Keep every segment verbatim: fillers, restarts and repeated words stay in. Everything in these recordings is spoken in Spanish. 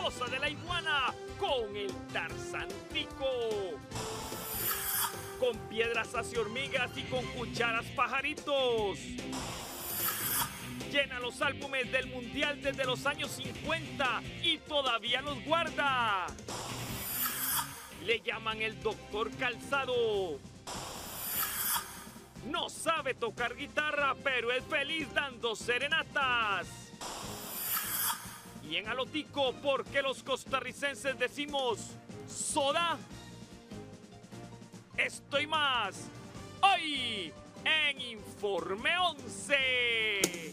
Poza de la Iguana con el Tarzantico. Con piedras hacia hormigas y con cucharas pajaritos. Llena los álbumes del Mundial desde los años cincuenta y todavía los guarda. Le llaman el Doctor Calzado. No sabe tocar guitarra, pero es feliz dando serenatas. Y en Alotico, porque los costarricenses decimos soda. Esto y más, hoy en Informe once.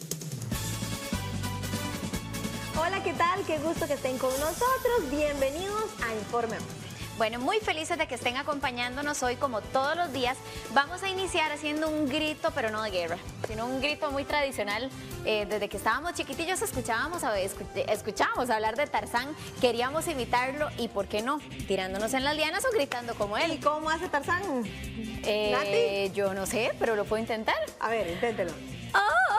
Hola, ¿qué tal? Qué gusto que estén con nosotros. Bienvenidos a Informe once. Bueno, muy felices de que estén acompañándonos hoy como todos los días. Vamos a iniciar haciendo un grito, pero no de guerra, sino un grito muy tradicional. Eh, desde que estábamos chiquitillos escuchábamos, a, escuchábamos hablar de Tarzán, queríamos imitarlo y ¿por qué no? Tirándonos en las lianas o gritando como él. ¿Y cómo hace Tarzán? Eh, yo no sé, pero lo puedo intentar. A ver, inténtelo. ¡Ah!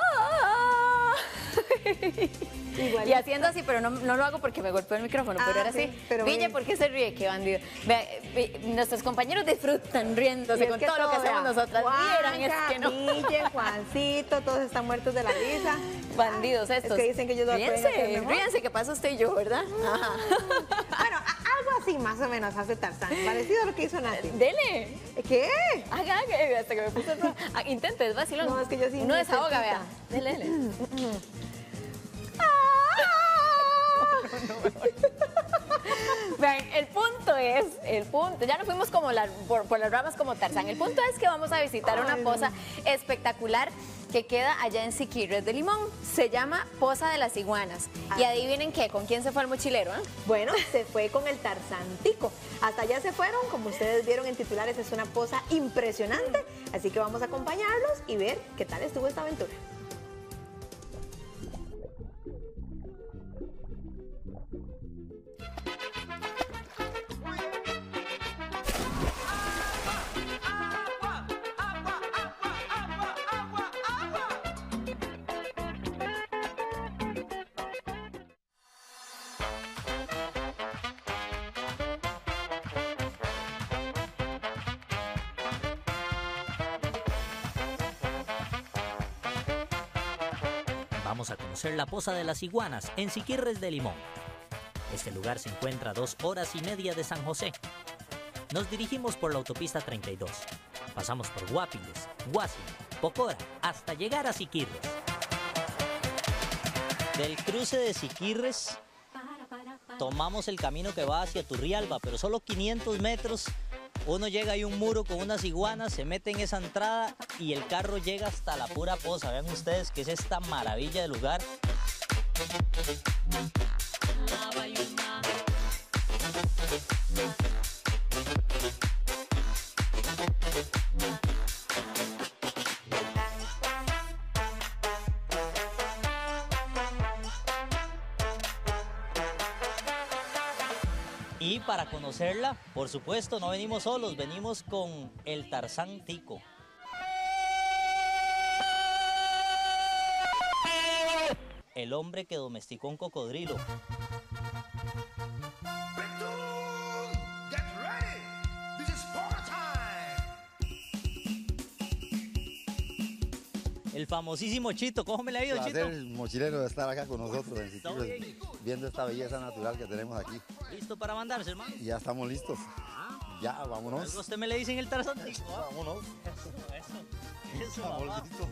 Igual. Y haciendo así, pero no, no lo hago porque me golpeó el micrófono, ah, pero ahora sí. sí. Pero Villa, bien. ¿por qué se ríe? Qué bandido. Vea, ve, nuestros compañeros disfrutan riéndose con que todo, todo lo que hacemos nosotras. Vieran, es que no. Villa, Juancito, todos están muertos de la risa. Bandidos estos. Es que dicen que ellos lo pueden hacer Ríense, mejor. ríense, que pasa usted y yo, ¿verdad? Ajá. Bueno, a- algo así más o menos hace Tarzán, parecido a lo que hizo Nati. Dele. ¿Qué? Haga, haga, hasta que me puse roja. Ah, intente, es vacilón. No, es que yo sí Uno me desahoga, cerquita. vea. Dele, dele. Vean, el punto es, el punto, ya no fuimos como la, por, por las ramas como Tarzán, el punto es que vamos a visitar una Ay, poza espectacular que queda allá en Siquirres de Limón. Se llama Poza de las Iguanas. Ah. Y adivinen qué, ¿con quién se fue el mochilero? ¿Eh? Bueno, se fue con el Tarzantico. Hasta allá se fueron, como ustedes vieron en titulares, es una poza impresionante. Así que vamos a acompañarlos y ver qué tal estuvo esta aventura. Vamos a conocer la Poza de las Iguanas en Siquirres de Limón. Este lugar se encuentra a dos horas y media de San José. Nos dirigimos por la autopista treinta y dos. Pasamos por Guapiles, Guásimo, Pocora, hasta llegar a Siquirres. Del cruce de Siquirres tomamos el camino que va hacia Turrialba, pero solo quinientos metros. Uno llega, hay un muro con unas iguanas, se mete en esa entrada y el carro llega hasta la pura poza. Vean ustedes que es esta maravilla de lugar. Y para conocerla, por supuesto, no venimos solos, venimos con el Tarzantico. El hombre que domesticó un cocodrilo. El famosísimo Chito, ¿cómo me le ha ido, Chito? Placer, mochilero, de estar acá con nosotros en ¿Todo Siquirres, bien? viendo esta belleza natural que tenemos aquí. ¿Listo para mandarse, hermano? Y ya estamos listos. Ya, vámonos. Algo usted me le dice en el Tarzantico. ¿Ah? Vámonos. Eso, eso, eso, Vamos, papá. listos.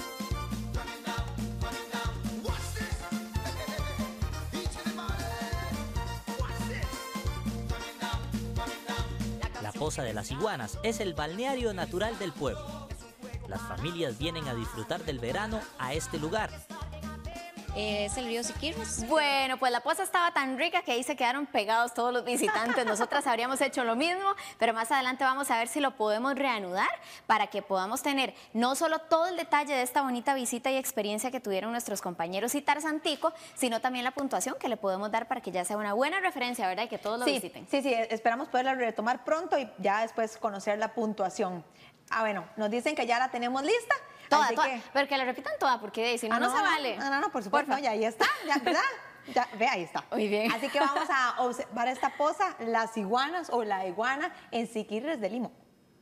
La Poza de las Iguanas es el balneario natural del pueblo. Las familias vienen a disfrutar del verano a este lugar. Es el río Siquirres. Bueno, pues la poza estaba tan rica que ahí se quedaron pegados todos los visitantes. Nosotras habríamos hecho lo mismo, pero más adelante vamos a ver si lo podemos reanudar para que podamos tener no solo todo el detalle de esta bonita visita y experiencia que tuvieron nuestros compañeros y Tarzantico, sino también la puntuación que le podemos dar para que ya sea una buena referencia, ¿verdad? Y que todos lo Sí, visiten. sí, sí, esperamos poderla retomar pronto y ya después conocer la puntuación. Ah, bueno, nos dicen que ya la tenemos lista. Toda, así toda, que... pero que la repitan toda, porque si no, Ah, no, se vale. No, no, no, por supuesto, Porfa. no, ya ahí está, ya, ¿verdad? Ya, ve, ahí está. Muy bien. Así que vamos a observar esta poza, las iguanas o la iguana en Siquirres de Limón.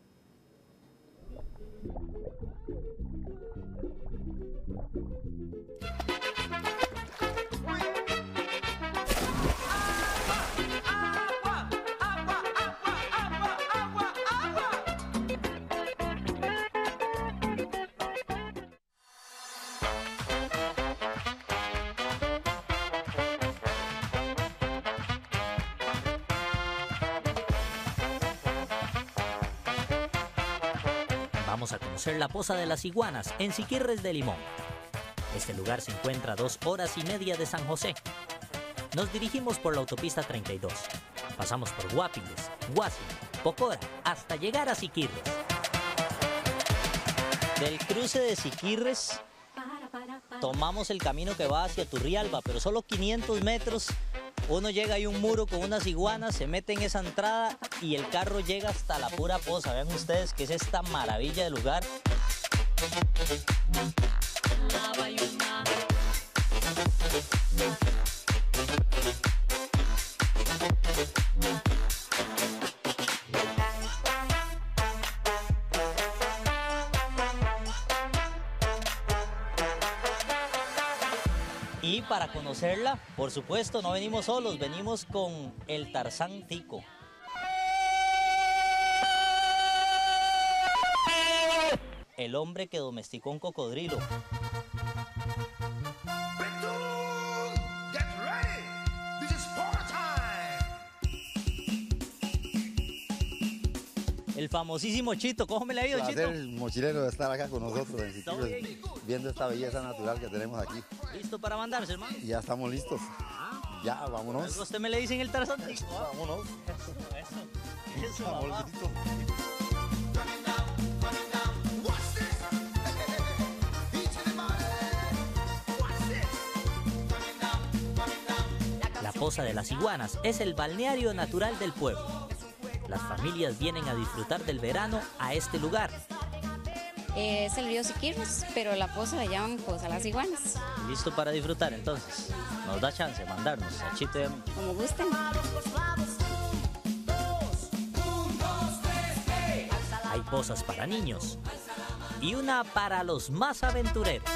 Vamos a conocer la Poza de las Iguanas en Siquirres de Limón. Este lugar se encuentra a dos horas y media de San José. Nos dirigimos por la autopista treinta y dos. Pasamos por Guapiles, Guásimo, Pocora, hasta llegar a Siquirres. Del cruce de Siquirres tomamos el camino que va hacia Turrialba, pero solo quinientos metros. Uno llega, hay un muro con unas iguanas, se mete en esa entrada y el carro llega hasta la pura poza. Vean ustedes que es esta maravilla de lugar. Y para conocerla, por supuesto, no venimos solos, venimos con el Tarzán Tico. El hombre que domesticó un cocodrilo. El famosísimo Chito. ¿Cómo me le ha ido, Chito? El mochilero de estar acá con nosotros en Siquirres, viendo esta belleza natural que tenemos aquí. ¿Listo para mandarse, hermano? Y ya estamos listos. Ya, vámonos. Luego usted me le dicen el Tarzán Tico. Vámonos. Eso, eso, Vamos, papá. Luisito. La Poza de las Iguanas es el balneario natural del pueblo. Las familias vienen a disfrutar del verano a este lugar. Eh, es el río Siquirres, pero la poza la llaman Poza Las Iguanas. ¿Listo para disfrutar entonces? Nos da chance de mandarnos a Chito y a mí. Como gusten. Hay pozas para niños y una para los más aventureros.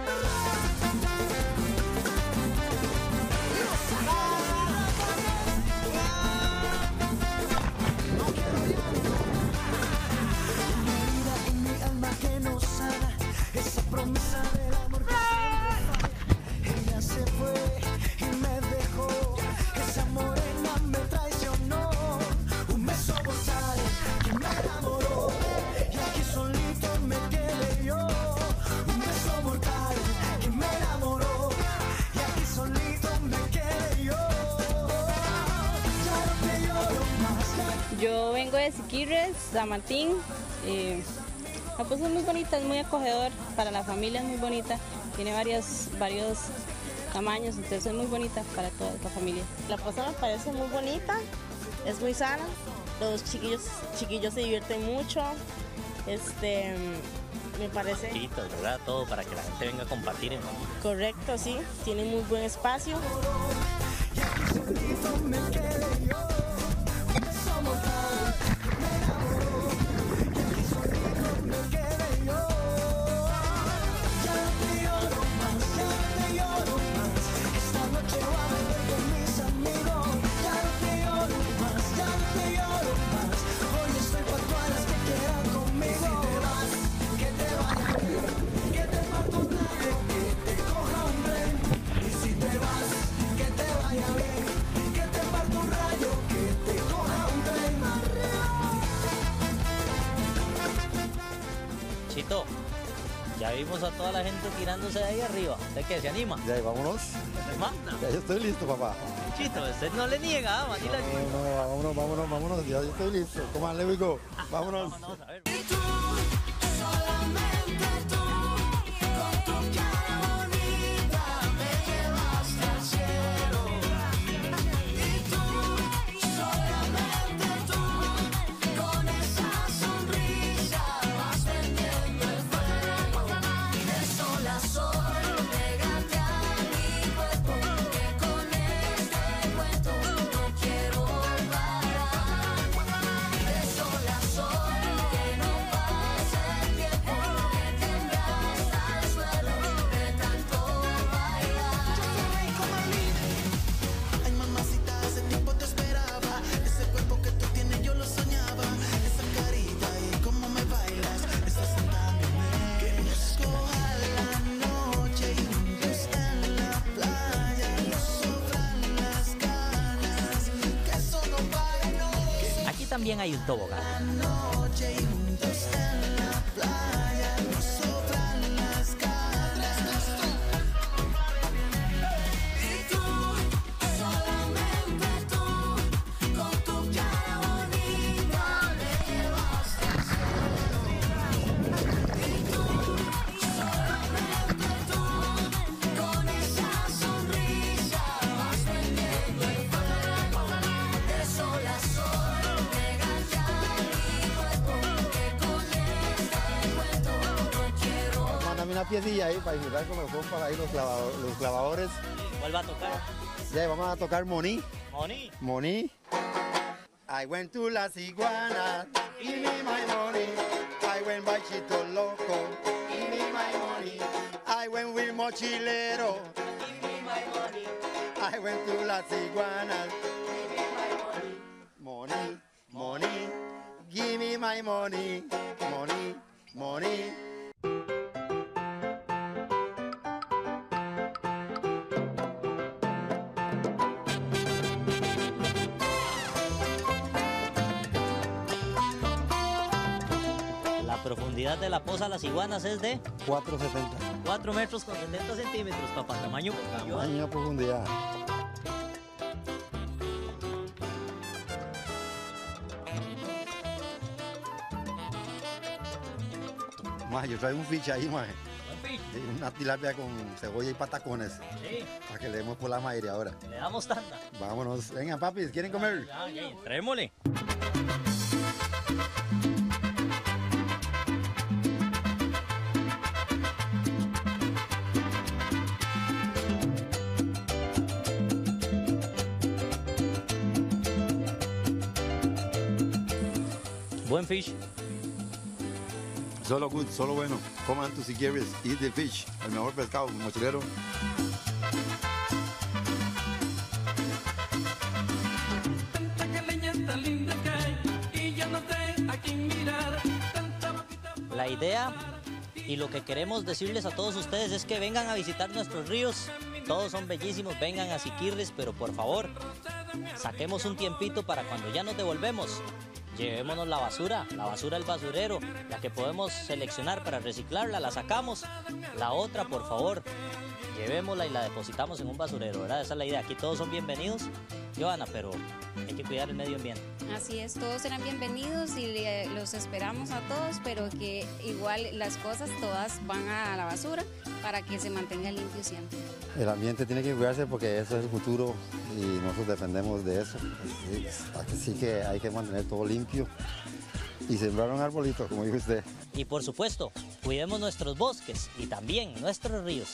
Yo vengo de Siquirres, San Martín. Eh, la poza es muy bonita, es muy acogedor, para la familia es muy bonita, tiene varios, varios tamaños, entonces es muy bonita para toda la familia. La poza me parece muy bonita, es muy sana, los chiquillos, chiquillos se divierten mucho, este, me parece Chitos, ¿verdad? Todo para que la gente venga a compartir en familia. correcto, sí, tiene muy buen espacio. Chito, ya vimos a toda la gente tirándose de ahí arriba. ¿Usted qué? ¿Se anima? Ya, vámonos. ¿Se manda? Ya, yo estoy listo, papá. Chito, usted no le niega, ¿ah? Manila. No, no, vámonos, vámonos, vámonos. Ya yo estoy listo. Come on, let me go. Vámonos. Vámonos, a ver. Con también hay un tobogán. Una piecilla ahí para ayudar con los compas ahí, los, clavador, los clavadores. ¿Cuál va a tocar? Ya, vamos a tocar Moni. Moni. Moni. I went to Las Iguanas, give me my money. I went by Chito Loco, give me my money. I went with Mochilero, give me my money. I went to Las Iguanas, give me my money. Money, money, give me my money. Money, money. La profundidad de la poza Las Iguanas es de cuatro setenta. cuatro metros con setenta centímetros, papá. Tamaño poquillo. Tamaño, profundidad. Más, yo traigo un ficha ahí, más. Una tilapia con cebolla y patacones. Sí. Para que le demos por la madre ahora. Le damos tanda. Vámonos. Vengan, papis, ¿quieren comer? Ya, ya, entrémosle. Buen fish. Solo good, solo bueno. Coman tú si quieres. Eat the fish. El mejor pescado, mochilero. La idea y lo que queremos decirles a todos ustedes es que vengan a visitar nuestros ríos. Todos son bellísimos, vengan a Siquirres, pero por favor, saquemos un tiempito para cuando ya nos devolvemos. Llevémonos la basura, la basura del basurero, la que podemos seleccionar para reciclarla, la sacamos. La otra, por favor, llevémosla y la depositamos en un basurero, ¿verdad? Esa es la idea. Aquí todos son bienvenidos, Johanna, pero hay que cuidar el medio ambiente. Así es, todos serán bienvenidos y le- los esperamos a todos, pero que igual las cosas todas van a la basura para que se mantenga limpio siempre. El ambiente tiene que cuidarse porque eso es el futuro y nosotros dependemos de eso. Así, así que hay que mantener todo limpio y sembrar un arbolito, como dijo usted. Y por supuesto, cuidemos nuestros bosques y también nuestros ríos.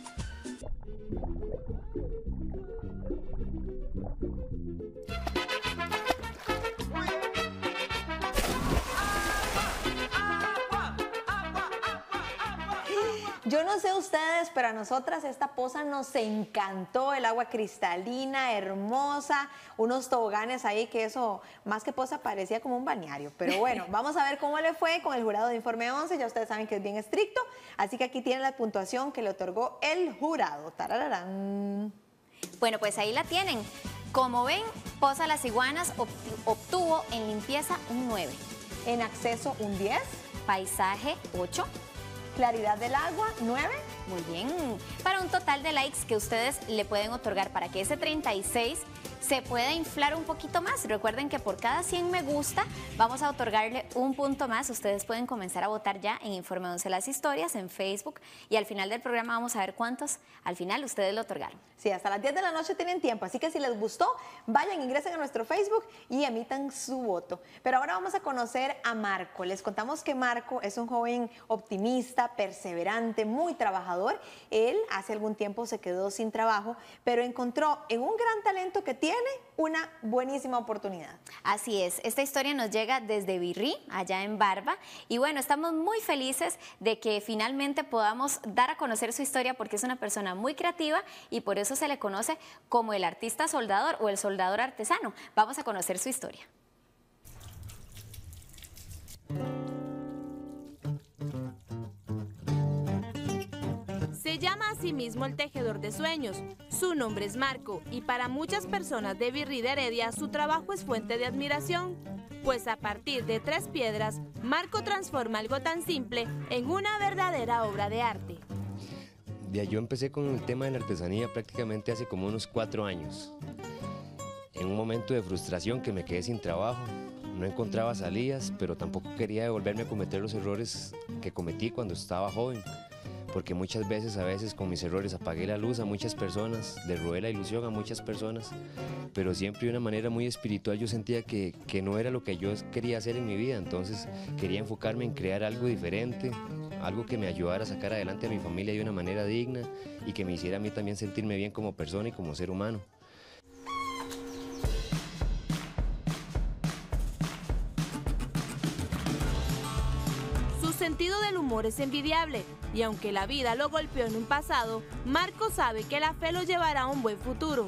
Yo no sé ustedes, pero a nosotras esta poza nos encantó, el agua cristalina, hermosa, unos toboganes ahí que eso, más que poza, parecía como un balneario. Pero bueno, vamos a ver cómo le fue con el jurado de Informe once, ya ustedes saben que es bien estricto, así que aquí tienen la puntuación que le otorgó el jurado. Tarararán. Bueno, pues ahí la tienen. Como ven, Poza Las Iguanas obtu- obtuvo en limpieza un nueve. En acceso un diez, Paisaje ocho. claridad del agua nueve, Muy bien. Para un total de likes que ustedes le pueden otorgar para que ese treinta y seis se pueda inflar un poquito más. Recuerden que por cada cien me gusta vamos a otorgarle un punto más. Ustedes pueden comenzar a votar ya en Informe once Las Historias, en Facebook. Y al final del programa vamos a ver cuántos al final ustedes le otorgaron. Sí, hasta las diez de la noche tienen tiempo, así que si les gustó, vayan, ingresen a nuestro Facebook y emitan su voto. Pero ahora vamos a conocer a Marco. Les contamos que Marco es un joven optimista, perseverante, muy trabajador. Él hace algún tiempo se quedó sin trabajo, pero encontró en un gran talento que tiene una buenísima oportunidad. Así es, esta historia nos llega desde Virrí, allá en Barba, y bueno, estamos muy felices de que finalmente podamos dar a conocer su historia porque es una persona muy creativa y por eso se le conoce como el artista soldador o el soldador artesano. Vamos a conocer su historia. Se Se llama a sí mismo el tejedor de sueños. Su nombre es Marco y para muchas personas de Virrey de Heredia su trabajo es fuente de admiración. Pues a partir de tres piedras, Marco transforma algo tan simple en una verdadera obra de arte. Yo empecé con el tema de la artesanía prácticamente hace como unos cuatro años. En un momento de frustración que me quedé sin trabajo, no encontraba salidas, pero tampoco quería devolverme a cometer los errores que cometí cuando estaba joven. Porque muchas veces, a veces con mis errores apagué la luz a muchas personas, le robé la ilusión a muchas personas, pero siempre de una manera muy espiritual yo sentía que, que no era lo que yo quería hacer en mi vida, entonces quería enfocarme en crear algo diferente, algo que me ayudara a sacar adelante a mi familia de una manera digna y que me hiciera a mí también sentirme bien como persona y como ser humano. Su sentido del humor es envidiable y aunque la vida lo golpeó en un pasado, Marco sabe que la fe lo llevará a un buen futuro.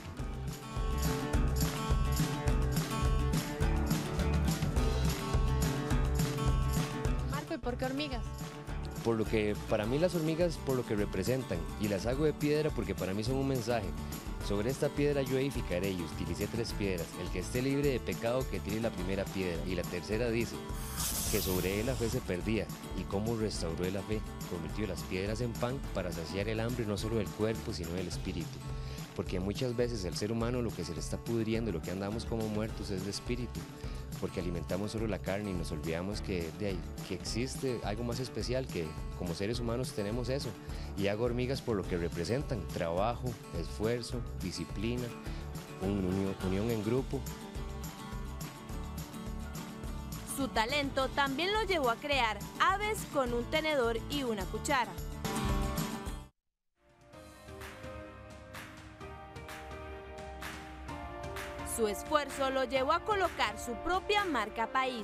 Marco, ¿y por qué hormigas? Por lo que, para mí las hormigas, por lo que representan, y las hago de piedra porque para mí son un mensaje. Sobre esta piedra yo edificaré y utilicé tres piedras. El que esté libre de pecado que tire la primera piedra. Y la tercera dice que sobre él la fe se perdía y cómo restauró él la fe. Convirtió las piedras en pan para saciar el hambre no solo del cuerpo sino del espíritu. Porque muchas veces el ser humano lo que se le está pudriendo, lo que andamos como muertos es de espíritu. Porque alimentamos solo la carne y nos olvidamos que, de ahí, que existe algo más especial, que como seres humanos tenemos eso. Y hago hormigas por lo que representan: trabajo, esfuerzo, disciplina, unión, unión en grupo. Su talento también lo llevó a crear aves con un tenedor y una cuchara. Su esfuerzo lo llevó a colocar su propia marca país.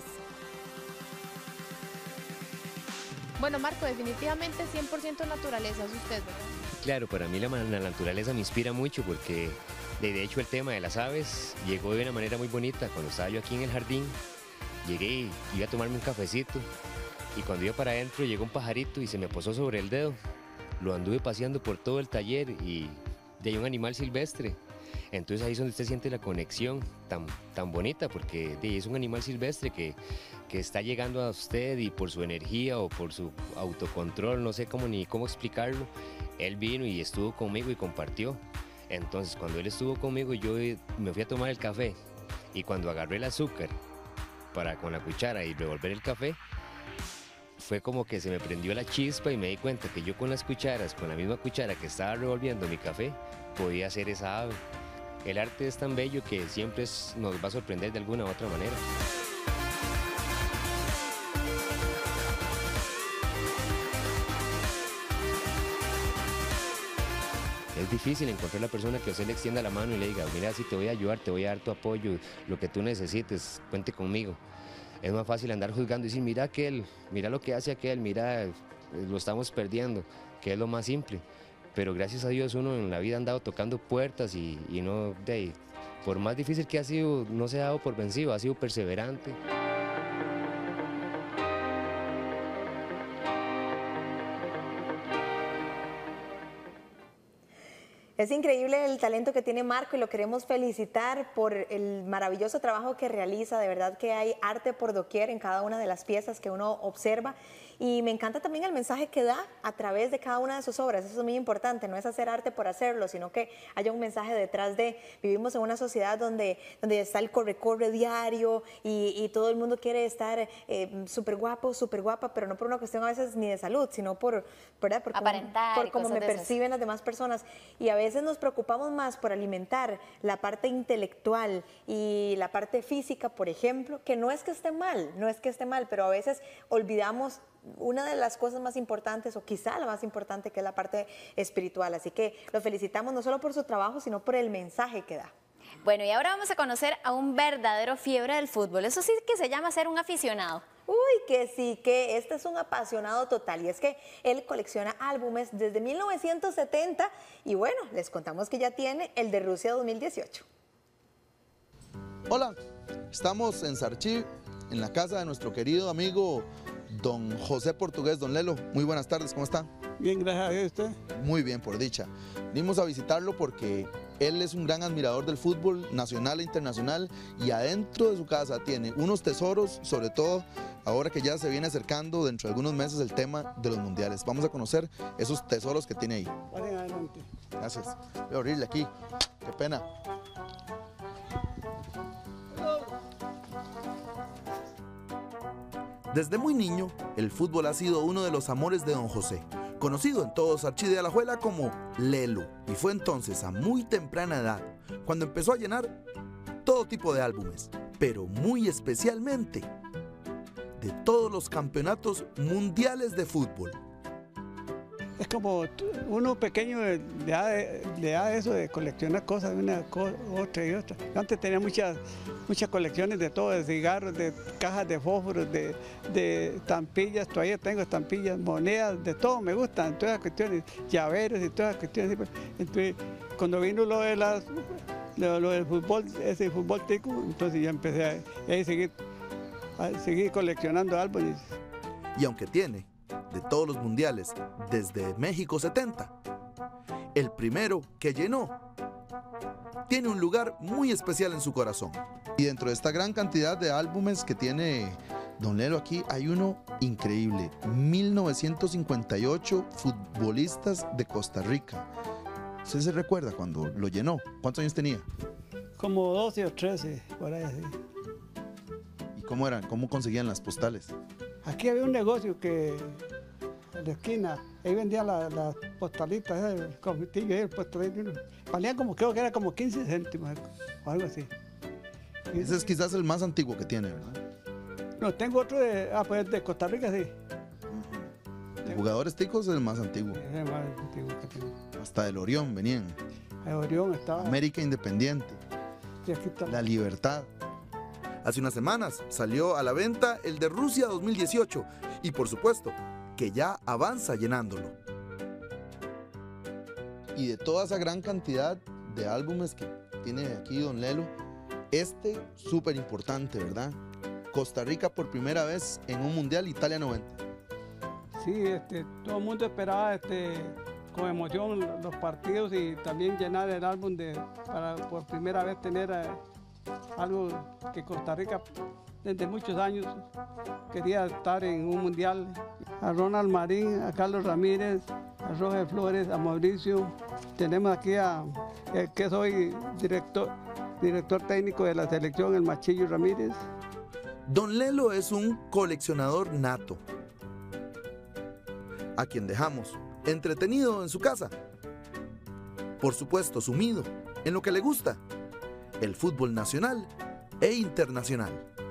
Bueno, Marco, definitivamente cien por ciento naturaleza es usted, ¿verdad? Claro, para mí la, la naturaleza me inspira mucho porque de, de hecho el tema de las aves llegó de una manera muy bonita. Cuando estaba yo aquí en el jardín, llegué y iba a tomarme un cafecito y cuando iba para adentro llegó un pajarito y se me posó sobre el dedo. Lo anduve paseando por todo el taller y de ahí un animal silvestre. Entonces ahí es donde usted siente la conexión tan, tan bonita, porque es un animal silvestre que, que está llegando a usted y por su energía o por su autocontrol, no sé cómo ni cómo explicarlo, él vino y estuvo conmigo y compartió. Entonces cuando él estuvo conmigo yo me fui a tomar el café y cuando agarré el azúcar para con la cuchara y revolver el café, fue como que se me prendió la chispa y me di cuenta que yo con las cucharas, con la misma cuchara que estaba revolviendo mi café, podía hacer esa ave. El arte es tan bello que siempre es, nos va a sorprender de alguna u otra manera. Es difícil encontrar la persona que a usted le extienda la mano y le diga, mira, si te voy a ayudar, te voy a dar tu apoyo, lo que tú necesites, cuente conmigo. Es más fácil andar juzgando y decir, mira aquel, mira lo que hace aquel, mira, lo estamos perdiendo, que es lo más simple. Pero gracias a Dios uno en la vida ha andado tocando puertas y, y no, de ahí, por más difícil que ha sido, no se ha dado por vencido, ha sido perseverante. Es increíble el talento que tiene Marco y lo queremos felicitar por el maravilloso trabajo que realiza. De verdad que hay arte por doquier en cada una de las piezas que uno observa. Y me encanta también el mensaje que da a través de cada una de sus obras. Eso es muy importante, no es hacer arte por hacerlo, sino que haya un mensaje detrás de... Vivimos en una sociedad donde, donde está el corre-corre diario y, y todo el mundo quiere estar eh, súper guapo, súper guapa, pero no por una cuestión a veces ni de salud, sino por, ¿verdad? por aparentar, por cómo me de perciben esas. las demás personas. Y a veces nos preocupamos más por alimentar la parte intelectual y la parte física, por ejemplo, que no es que esté mal, no es que esté mal, pero a veces olvidamos una de las cosas más importantes, o quizá la más importante, que es la parte espiritual. Así que lo felicitamos no solo por su trabajo, sino por el mensaje que da. Bueno, y ahora vamos a conocer a un verdadero fiebre del fútbol. Eso sí que se llama ser un aficionado. Uy, que sí, que este es un apasionado total, y es que él colecciona álbumes desde mil novecientos setenta y bueno, les contamos que ya tiene el de Rusia dos mil dieciocho. Hola, estamos en Sarchi en la casa de nuestro querido amigo don José Portugués. Don Lelo, muy buenas tardes, ¿cómo está? Bien, gracias a Dios, ¿usted? Muy bien, por dicha. Vinimos a visitarlo porque él es un gran admirador del fútbol nacional e internacional y adentro de su casa tiene unos tesoros, sobre todo ahora que ya se viene acercando dentro de algunos meses el tema de los mundiales. Vamos a conocer esos tesoros que tiene ahí. Vayan adelante. Gracias. Voy a abrirle aquí. Qué pena. Desde muy niño, el fútbol ha sido uno de los amores de don José, conocido en todo Sarchí de Alajuela como Lelo, y fue entonces a muy temprana edad cuando empezó a llenar todo tipo de álbumes, pero muy especialmente de todos los campeonatos mundiales de fútbol. Es como uno pequeño le da, le da eso de coleccionar cosas de una cosa, otra y otra. Yo antes tenía muchas, muchas colecciones de todo, de cigarros, de cajas de fósforos, de, de estampillas, todavía tengo estampillas, monedas, de todo me gustan, todas las cuestiones, llaveros y todas las cuestiones. Entonces, cuando vino lo, de las, lo, lo del fútbol, ese fútbol tico, entonces ya empecé a, a, seguir, a seguir coleccionando álbumes. Y aunque tiene de todos los mundiales desde México setenta, el primero que llenó tiene un lugar muy especial en su corazón. Y dentro de esta gran cantidad de álbumes que tiene don Lelo aquí, hay uno increíble, mil novecientos cincuenta y ocho futbolistas de Costa Rica. ¿Usted se recuerda cuando lo llenó? ¿Cuántos años tenía? Como doce o trece, por ahí así. ¿Y cómo eran? ¿Cómo conseguían las postales? Aquí había un negocio que en la esquina, ahí vendían las la postalitas, el confitillo, el postalito, valían como, creo que era como quince céntimos o algo así. Ese es quizás el más antiguo que tiene, ¿verdad? No, tengo otro de, ah, pues de Costa Rica, sí. De jugadores ticos es el más antiguo. Es el más antiguo que tengo. Hasta del Orión venían. El Orión estaba. América Independiente. Sí, aquí está. La Libertad. Hace unas semanas salió a la venta el de Rusia dos mil dieciocho y por supuesto que ya avanza llenándolo. Y de toda esa gran cantidad de álbumes que tiene aquí don Lelo, este súper importante, ¿verdad? Costa Rica por primera vez en un mundial, Italia noventa. Sí, este, todo el mundo esperaba este, con emoción los partidos y también llenar el álbum de, para por primera vez tener eh, algo que Costa Rica desde muchos años quería estar en un mundial. A Ronald Marín, a Carlos Ramírez, a Roger Flores, a Mauricio. Tenemos aquí a el que soy director, director técnico de la selección, el Machillo Ramírez. Don Lelo es un coleccionador nato, a quien dejamos entretenido en su casa. Por supuesto, sumido en lo que le gusta, el fútbol nacional e internacional.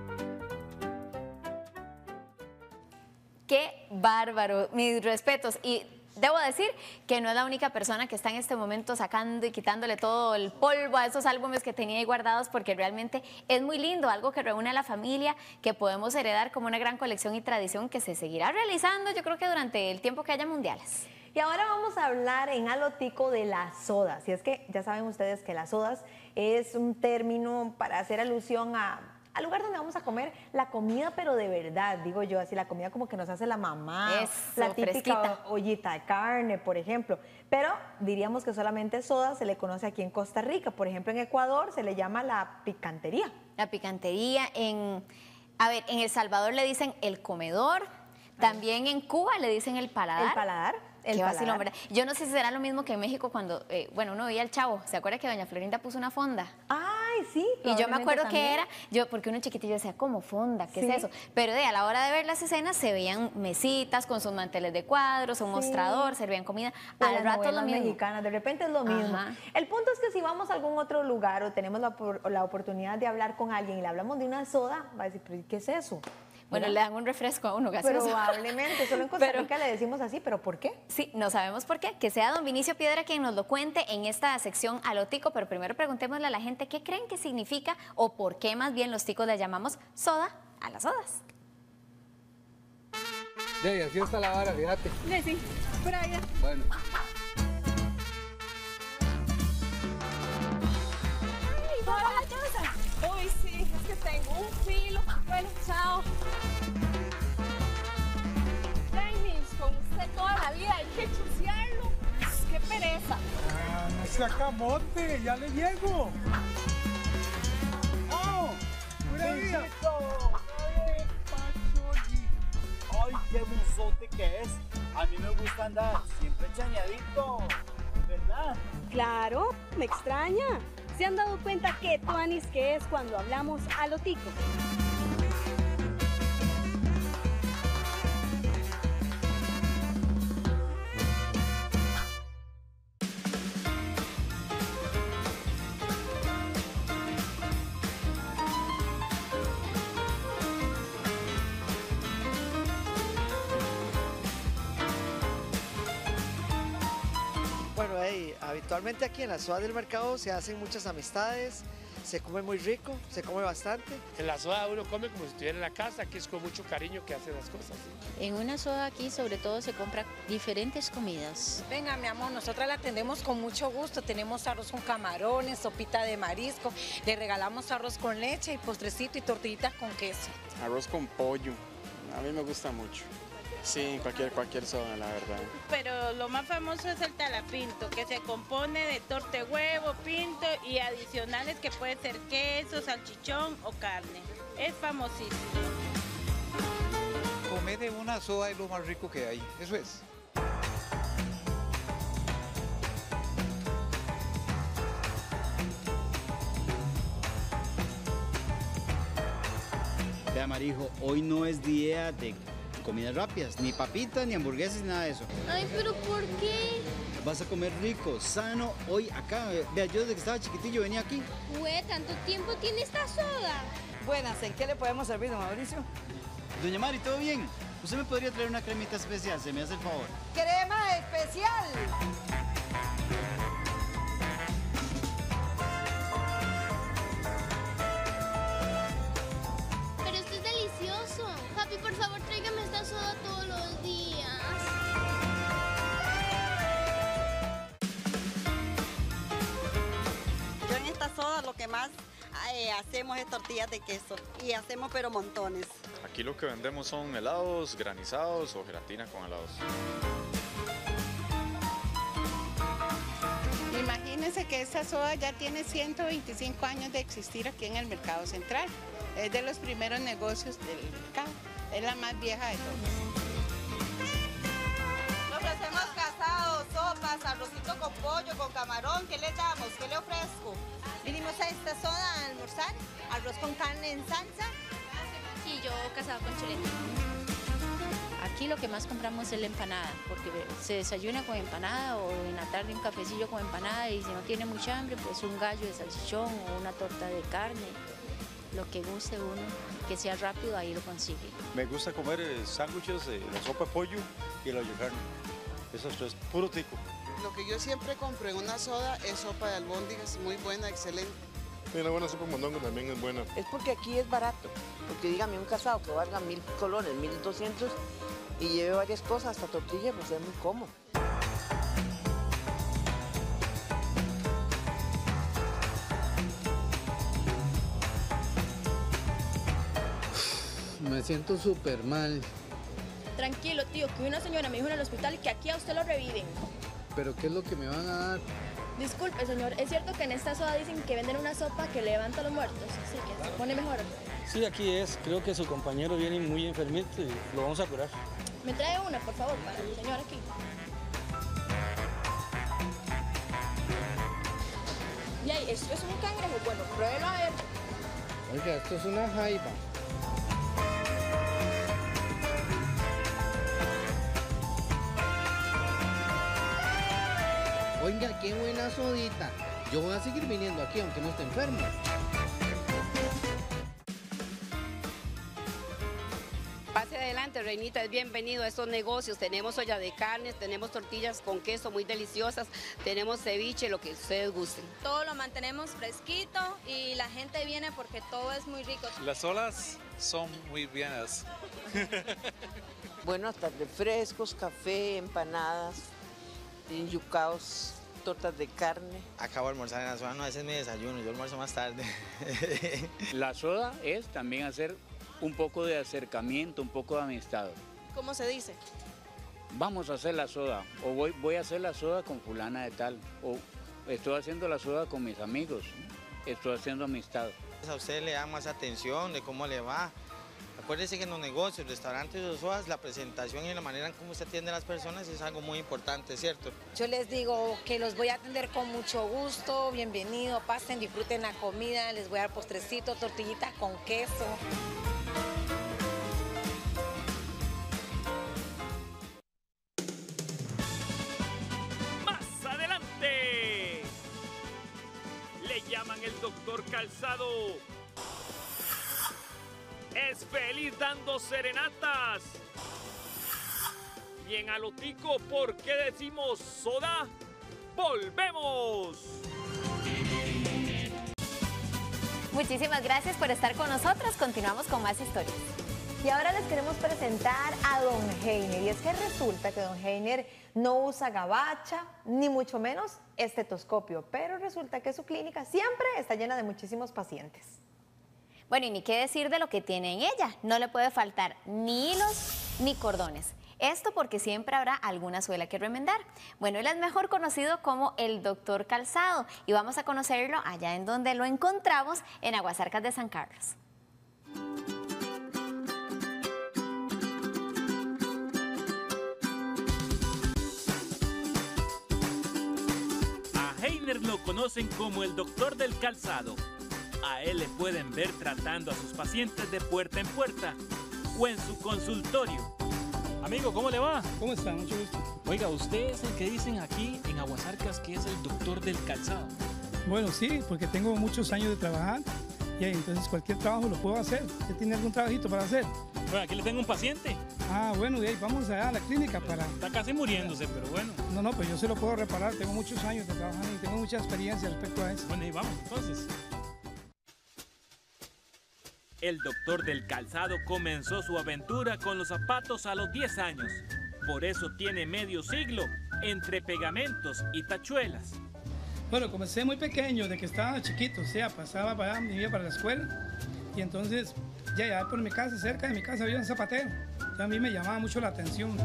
¡Qué bárbaro! Mis respetos. Y debo decir que no es la única persona que está en este momento sacando y quitándole todo el polvo a esos álbumes que tenía ahí guardados, porque realmente es muy lindo, algo que reúne a la familia, que podemos heredar como una gran colección y tradición que se seguirá realizando, yo creo que durante el tiempo que haya mundiales. Y ahora vamos a hablar en Alo Tico de las sodas. Y es que ya saben ustedes que las sodas es un término para hacer alusión a... al lugar donde vamos a comer la comida, pero de verdad, digo yo, así la comida como que nos hace la mamá, Eso, la típica fresquita. ollita de carne, por ejemplo. Pero diríamos que solamente soda se le conoce aquí en Costa Rica. Por ejemplo, en Ecuador se le llama la picantería. La picantería, en, a ver, en El Salvador le dicen el comedor, también en Cuba le dicen el paladar. El paladar. El Qué paladar. vacilón, ¿verdad? Yo no sé si será lo mismo que en México cuando, eh, bueno, uno veía al Chavo. ¿Se acuerda que doña Florinda puso una fonda? Ay, sí. Y yo me acuerdo también. que era, yo porque uno chiquitillo decía, ¿cómo fonda? ¿Qué Sí. es eso? Pero de a la hora de ver las escenas se veían mesitas con sus manteles de cuadros, un Sí. mostrador, servían comida. De Al las rato lo novelas mismo. mexicanas, de repente es lo mismo. Ajá. El punto es que si vamos a algún otro lugar o tenemos la, por- la oportunidad de hablar con alguien y le hablamos de una soda, va a decir, ¿pero qué es eso? Bueno, ¿Verdad? le dan un refresco a uno, gaseoso. Probablemente, solo en Costa Pero- Rica le decimos así, ¿pero por qué? Sí, no sabemos por qué. Que sea don Vinicio Piedra quien nos lo cuente en esta sección a lo tico, pero primero preguntémosle a la gente qué creen que significa o por qué más bien los ticos le llamamos soda a las sodas. Sí, así está la vara, fíjate. Sí, sí, por allá. Bueno. Hola, Uy, sí, es que tengo un filo. Bueno, chao. Saca mote, ya le llego. ¡Oh! ¡Una vida! ¡Ay, qué buzote que es! A mí me gusta andar siempre chañadito, ¿verdad? Claro, me extraña. ¿Se han dado cuenta qué tuanis que es cuando hablamos a lo tico? Bueno, hey, habitualmente aquí en la soda del mercado se hacen muchas amistades, se come muy rico, se come bastante. En la soda uno come como si estuviera en la casa, aquí es con mucho cariño que hace las cosas. En una soda aquí sobre todo se compra diferentes comidas. Venga, mi amor, nosotras la atendemos con mucho gusto. Tenemos arroz con camarones, sopita de marisco, le regalamos arroz con leche y postrecito y tortillitas con queso. Arroz con pollo, a mí me gusta mucho. Sí, cualquier, cualquier soda, la verdad. Pero lo más famoso es el talapinto, que se compone de torte huevo, pinto y adicionales que pueden ser queso, salchichón o carne. Es famosísimo. Comer de una soda es lo más rico que hay, eso es. Vea, Marijo, hoy no es día de comidas rápidas, ni papitas, ni hamburguesas, ni nada de eso. Ay, pero ¿por qué? Vas a comer rico, sano, hoy acá. Vea, yo desde que estaba chiquitillo venía aquí. Güey, ¿tanto tiempo tiene esta soda? Buenas, ¿en qué le podemos servir, don Mauricio? Doña Mari, ¿todo bien? ¿Usted me podría traer una cremita especial? ¿Se me hace el favor? ¡Crema especial! Pero esto es delicioso. Papi, por favor, tráigame esta soda todos los días. Yo en esta soda lo que más eh, hacemos es tortillas de queso y hacemos pero montones. Aquí lo que vendemos son helados granizados o gelatina con helados. Imagínense que esta soda ya tiene ciento veinticinco años de existir aquí en el Mercado Central. Es de los primeros negocios del mercado. Es la más vieja de todos. Le ofrecemos casados, sopas, arrocito con pollo, con camarón. ¿Qué le damos? ¿Qué le ofrezco? Vinimos a esta soda a almorzar, arroz con carne en salsa. Y yo casado con chuleta. Aquí lo que más compramos es la empanada, porque se desayuna con empanada o en la tarde un cafecillo con empanada y si no tiene mucha hambre, pues un gallo de salchichón o una torta de carne. Lo que guste uno, que sea rápido, ahí lo consigue. Me gusta comer eh, sándwiches, eh, la sopa de pollo y el hoyo carne. Eso es puro tico. Lo que yo siempre compro en una soda es sopa de albóndigas, muy buena, excelente. Y una buena sopa de mondongo también es buena. Es porque aquí es barato, porque dígame un casado que valga mil colones, mil doscientos y lleve varias cosas, hasta tortilla, pues es muy cómodo. Me siento súper mal. Tranquilo, tío, que una señora me dijo en el hospital que aquí a usted lo reviven. ¿Pero qué es lo que me van a dar? Disculpe, señor, ¿es cierto que en esta soda dicen que venden una sopa que levanta a los muertos? Así que se pone mejor. Sí, aquí es. Creo que su compañero viene muy enfermito y lo vamos a curar. ¿Me trae una, por favor, para el señor aquí? Y ahí, esto es un cangrejo. Bueno, pruébelo a ver. Oiga, esto es una jaiba. Oiga, qué buena sodita. Yo voy a seguir viniendo aquí aunque no esté enfermo. Pase adelante, Reinita, es bienvenido a estos negocios. Tenemos olla de carnes, tenemos tortillas con queso muy deliciosas, tenemos ceviche, lo que ustedes gusten. Todo lo mantenemos fresquito y la gente viene porque todo es muy rico. Las olas son muy buenas. Bueno, hasta refrescos, café, empanadas, yucaos, tortas de carne. Acabo de almorzar en la soda, no, ese es mi desayuno, yo almuerzo más tarde. La soda es también hacer un poco de acercamiento, un poco de amistad. ¿Cómo se dice? Vamos a hacer la soda, o voy, voy a hacer la soda con fulana de tal, o estoy haciendo la soda con mis amigos, estoy haciendo amistad. A usted le da más atención de cómo le va. Acuérdese que en los negocios, restaurantes o sodas, la presentación y la manera en cómo usted atiende a las personas es algo muy importante, ¿cierto? Yo les digo que los voy a atender con mucho gusto, bienvenido, pasen, disfruten la comida, les voy a dar postrecito, tortillitas con queso. Más adelante, le llaman el doctor Calzado. Es feliz dando serenatas. Y en Alotico, ¿por qué decimos soda? ¡Volvemos! Muchísimas gracias por estar con nosotros. Continuamos con más historias. Y ahora les queremos presentar a don Heiner. Y es que resulta que don Heiner no usa gabacha, ni mucho menos estetoscopio. Pero resulta que su clínica siempre está llena de muchísimos pacientes. Bueno, y ni qué decir de lo que tiene en ella. No le puede faltar ni hilos ni cordones. Esto porque siempre habrá alguna suela que remendar. Bueno, él es mejor conocido como el doctor Calzado y vamos a conocerlo allá en donde lo encontramos, en Aguasarcas de San Carlos. A Heiner lo conocen como el doctor del calzado. A él le pueden ver tratando a sus pacientes de puerta en puerta o en su consultorio. Amigo, ¿cómo le va? ¿Cómo está? Mucho gusto. Oiga, usted es el que dicen aquí en Aguasarcas que es el doctor del calzado. Bueno, sí, porque tengo muchos años de trabajar y entonces cualquier trabajo lo puedo hacer. ¿Usted tiene algún trabajito para hacer? Bueno, aquí le tengo un paciente. Ah, bueno, y ahí vamos allá a la clínica para... Está casi muriéndose, pero bueno. No, no, pues yo se lo puedo reparar. Tengo muchos años de trabajar y tengo mucha experiencia respecto a eso. Bueno, y vamos, entonces. El doctor del calzado comenzó su aventura con los zapatos a los diez años. Por eso tiene medio siglo entre pegamentos y tachuelas. Bueno, comencé muy pequeño, de que estaba chiquito, o sea, pasaba para allá, me iba para la escuela. Y entonces, ya, ya por mi casa, cerca de mi casa había un zapatero. Entonces, a mí me llamaba mucho la atención.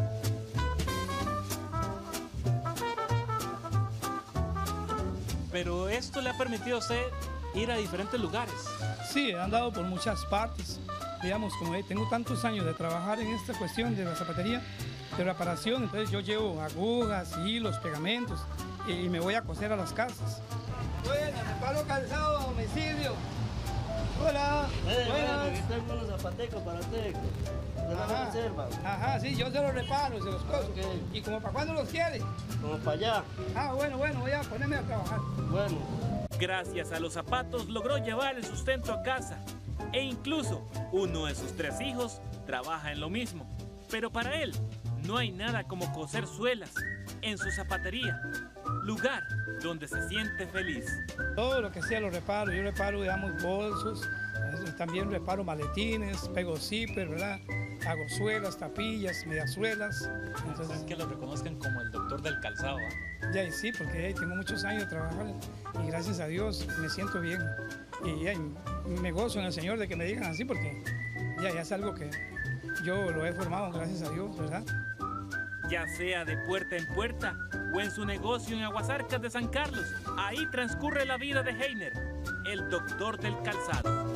Pero esto le ha permitido a usted ir a diferentes lugares. Sí, he andado por muchas partes. Digamos, como tengo tantos años de trabajar en esta cuestión de la zapatería, de reparación, entonces yo llevo agujas, hilos, pegamentos y me voy a coser a las casas. Buenas, reparo calzado a domicilio. Hola. Eh, buenas. Aquí tengo unos zapatecos para usted. Ajá. Ajá, sí, yo se los reparo, se los coso. Okay. ¿Y como para cuándo los quiere? Como para allá. Ah, bueno, bueno, voy a ponerme a trabajar. Bueno. Gracias a los zapatos logró llevar el sustento a casa e incluso uno de sus tres hijos trabaja en lo mismo. Pero para él no hay nada como coser suelas en su zapatería, lugar donde se siente feliz. Todo lo que sea lo reparo, yo reparo, digamos, bolsos, también reparo maletines, pego zipper, ¿verdad? Hago suelas, tapillas, mediasuelas. Entonces es que lo reconozcan como el doctor del calzado, ¿eh? Ya, y sí, porque hey, tengo muchos años de trabajar y gracias a Dios me siento bien. Y hey, me gozo en el Señor de que me digan así porque ya, ya es algo que yo lo he formado, gracias a Dios, ¿verdad? Ya sea de puerta en puerta o en su negocio en Aguasarcas de San Carlos, ahí transcurre la vida de Heiner, el doctor del calzado.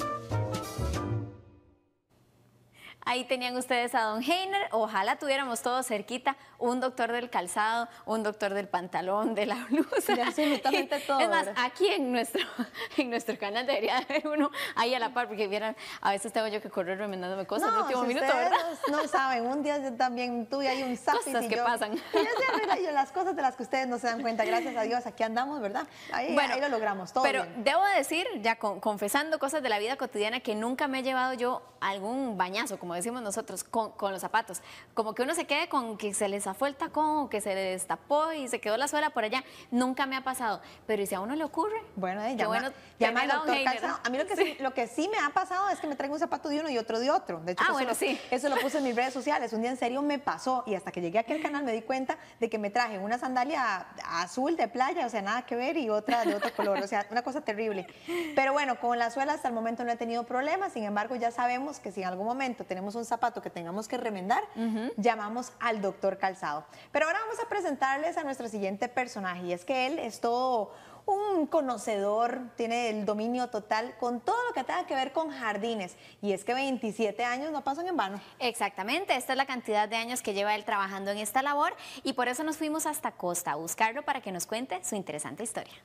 Ahí tenían ustedes a don Heiner. Ojalá tuviéramos todos cerquita un doctor del calzado, un doctor del pantalón, de la blusa. De absolutamente todo. Es más, aquí en nuestro, en nuestro canal debería haber uno ahí a la par, porque vieran, a veces tengo yo que correr remendándome cosas no, en el último si minuto, ustedes ¿verdad? No saben, un día yo también tuve ahí un zapping. Cosas y que yo, pasan. Y yo decía, mira, yo, las cosas de las que ustedes no se dan cuenta, gracias a Dios, aquí andamos, ¿verdad? Ahí, bueno, ahí lo logramos, todo Pero bien. debo decir, ya con, confesando cosas de la vida cotidiana, que nunca me he llevado yo algún bañazo, como decimos nosotros, con, con los zapatos. Como que uno se quede con que se le zafó el tacón, o que se le destapó y se quedó la suela por allá. Nunca me ha pasado. Pero ¿y si a uno le ocurre? Bueno, eh, Qué llama, bueno llama al tener a don doctor Heiner. Calzado. A mí lo que sí. Sí, lo que sí me ha pasado es que me traigo un zapato de uno y otro de otro. De hecho, ah, eso, bueno, lo, sí. eso lo puse en mis redes sociales. Un día en serio me pasó y hasta que llegué aquí al canal me di cuenta de que me traje una sandalia azul de playa, o sea, nada que ver, y otra de otro color, o sea, una cosa terrible. Pero bueno, con la suela hasta el momento no he tenido problemas, sin embargo ya sabemos que si en algún momento tenemos un zapato que tengamos que remendar, uh-huh. llamamos al doctor Calzado. Pero ahora vamos a presentarles a nuestro siguiente personaje y es que él es todo un conocedor, tiene el dominio total con todo lo que tenga que ver con jardines. Y es que veintisiete años no pasan en vano. Exactamente, esta es la cantidad de años que lleva él trabajando en esta labor y por eso nos fuimos hasta Costa a buscarlo para que nos cuente su interesante historia.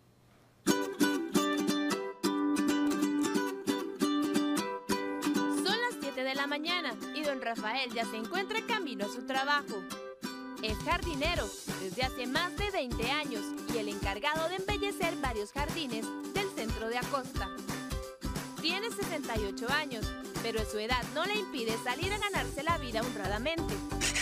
Son las siete de la mañana y don Rafael ya se encuentra camino a su trabajo. Es jardinero desde hace más de veinte años y el encargado de embellecer varios jardines del centro de Acosta. Tiene sesenta y ocho años, pero su edad no le impide salir a ganarse la vida honradamente.